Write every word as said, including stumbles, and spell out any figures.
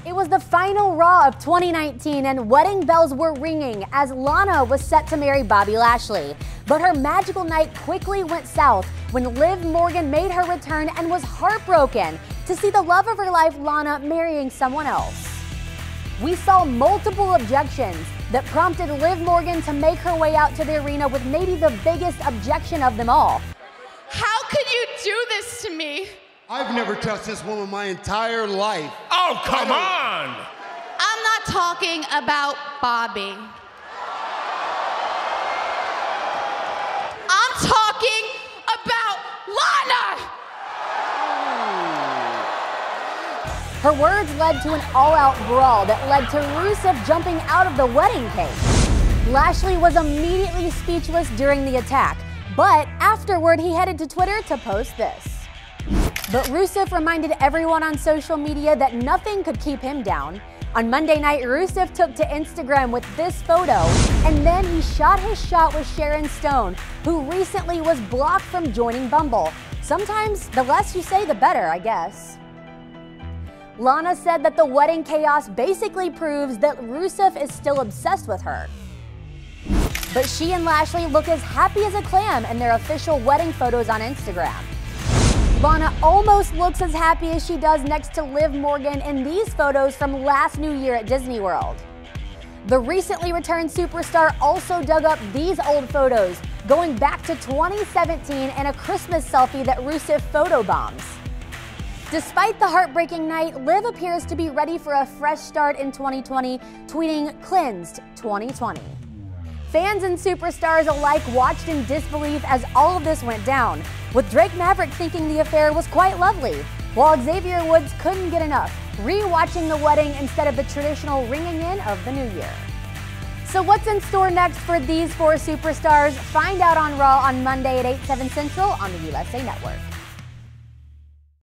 It was the final Raw of twenty nineteen and wedding bells were ringing as Lana was set to marry Bobby Lashley. But her magical night quickly went south when Liv Morgan made her return and was heartbroken to see the love of her life, Lana, marrying someone else. We saw multiple objections that prompted Liv Morgan to make her way out to the arena with maybe the biggest objection of them all. How could you do this to me? I've never touched this woman my entire life. Oh, come on! I'm not talking about Bobby. I'm talking about Lana! Her words led to an all-out brawl that led to Rusev jumping out of the wedding cake. Lashley was immediately speechless during the attack, but afterward he headed to Twitter to post this. But Rusev reminded everyone on social media that nothing could keep him down. On Monday night, Rusev took to Instagram with this photo, and then he shot his shot with Sharon Stone, who recently was blocked from joining Bumble. Sometimes the less you say, the better, I guess. Lana said that the wedding chaos basically proves that Rusev is still obsessed with her. But she and Lashley look as happy as a clam in their official wedding photos on Instagram. Lana almost looks as happy as she does next to Liv Morgan in these photos from last New Year at Disney World. The recently returned superstar also dug up these old photos, going back to twenty seventeen and a Christmas selfie that Rusev photobombs. Despite the heartbreaking night, Liv appears to be ready for a fresh start in twenty twenty, tweeting "Cleansed twenty twenty." Fans and superstars alike watched in disbelief as all of this went down, with Drake Maverick thinking the affair was quite lovely, while Xavier Woods couldn't get enough, re-watching the wedding instead of the traditional ringing in of the new year. So what's in store next for these four superstars? Find out on Raw on Monday at eight, seven Central on the U S A Network.